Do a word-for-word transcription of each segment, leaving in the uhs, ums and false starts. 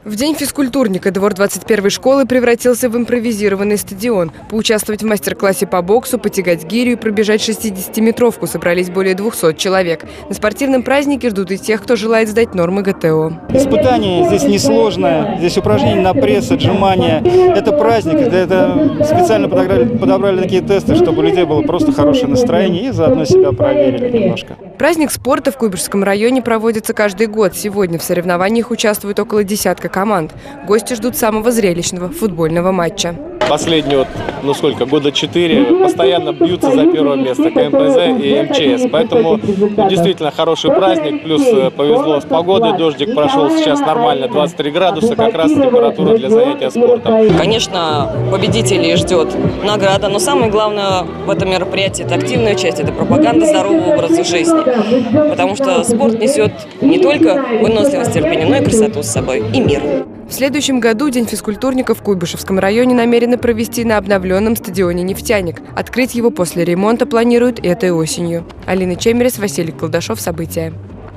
В день физкультурника двор двадцать первой школы превратился в импровизированный стадион. Поучаствовать в мастер-классе по боксу, потягать гирю и пробежать шестидесятиметровку собрались более двухсот человек. На спортивном празднике ждут и тех, кто желает сдать нормы ГТО. Испытание здесь несложное. Здесь упражнения на пресс, отжимания. Это праздник. Это специально подобрали, подобрали такие тесты, чтобы у людей было просто хорошее настроение и заодно себя проверили немножко. Праздник спорта в Куйбышевском районе проводится каждый год. Сегодня в соревнованиях участвуют около десятка команд. Гости ждут самого зрелищного футбольного матча. Последние, вот, ну сколько, года четыре, постоянно бьются за первое место ка эм пэ зэ и эм че эс. Поэтому ну, действительно хороший праздник. Плюс повезло с погодой, дождик прошел сейчас нормально, двадцать три градуса, как раз температура для занятия спортом. Конечно, победителей ждет награда, но самое главное в этом мероприятии – это активная часть, это пропаганда здорового образа жизни. Потому что спорт несет не только выносливость, терпение, но и красоту с собой, и мир. В следующем году День физкультурника в Куйбышевском районе намерены провести на обновленном стадионе «Нефтяник». Открыть его после ремонта планируют этой осенью. Алина Чемерес, Василий Колдашов. События.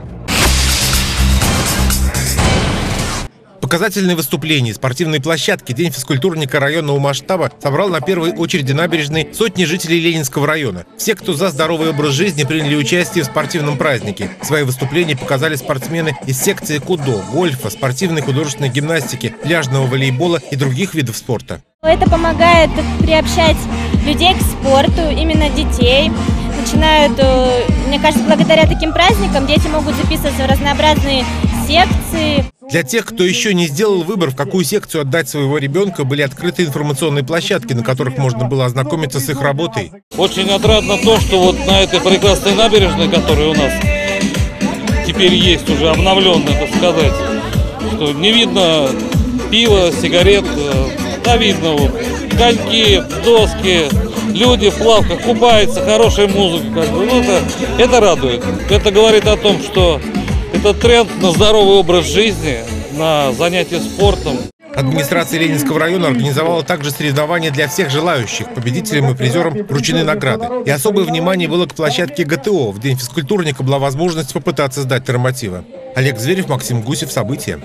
Показательные выступления, спортивные площадки. День физкультурника районного масштаба собрал на первой очереди набережной сотни жителей Ленинского района. Все, кто за здоровый образ жизни, приняли участие в спортивном празднике. Свои выступления показали спортсмены из секции кудо, гольфа, спортивной художественной гимнастики, пляжного волейбола и других видов спорта. Это помогает приобщать людей к спорту, именно детей. Начинают, мне кажется, благодаря таким праздникам дети могут записываться в разнообразные секции. Для тех, кто еще не сделал выбор, в какую секцию отдать своего ребенка, были открыты информационные площадки, на которых можно было ознакомиться с их работой. Очень отрадно то, что вот на этой прекрасной набережной, которая у нас теперь есть, уже обновленная, так сказать, что не видно пива, сигарет, да видно вот, коньки, доски, люди в плавках купаются, хорошая музыка. Как бы. Ну, это, это радует. Это говорит о том, что это тренд на здоровый образ жизни, на занятия спортом. Администрация Ленинского района организовала также соревнования для всех желающих. Победителям и призерам вручены награды. И особое внимание было к площадке гэ тэ о. В день физкультурника была возможность попытаться сдать нормативы. Олег Зверев, Максим Гусев. События.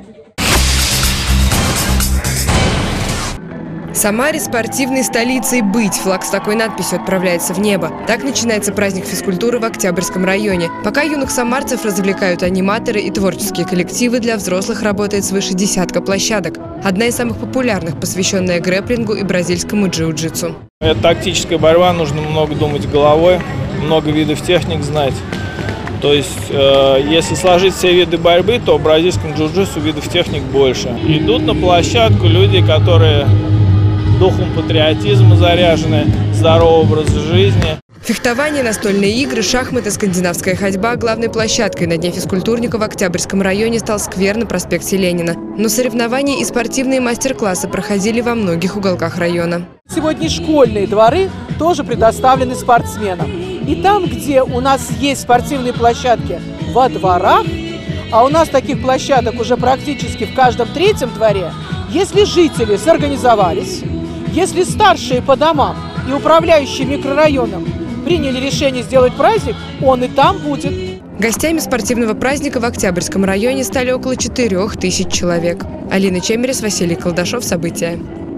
Самаре спортивной столицей быть. Флаг с такой надписью отправляется в небо. Так начинается праздник физкультуры в Октябрьском районе. Пока юных самарцев развлекают аниматоры и творческие коллективы, для взрослых работает свыше десятка площадок. Одна из самых популярных, посвященная грэпплингу и бразильскому джиу-джитсу. Это тактическая борьба, нужно много думать головой, много видов техник знать. То есть, э, если сложить все виды борьбы, то в бразильском джиу-джитсу видов техник больше. Идут на площадку люди, которые духом патриотизма заряжены, здорового образа жизни. Фехтование, настольные игры, шахматы, скандинавская ходьба. Главной площадкой на Дне физкультурника в Октябрьском районе стал сквер на проспекте Ленина. Но соревнования и спортивные мастер-классы проходили во многих уголках района. Сегодня школьные дворы тоже предоставлены спортсменам. И там, где у нас есть спортивные площадки во дворах, а у нас таких площадок уже практически в каждом третьем дворе, если жители сорганизовались, если старшие по домам и управляющие микрорайоном приняли решение сделать праздник, он и там будет. Гостями спортивного праздника в Октябрьском районе стали около четырех тысяч человек. Алина Чемерес, Василий Колдашов. События.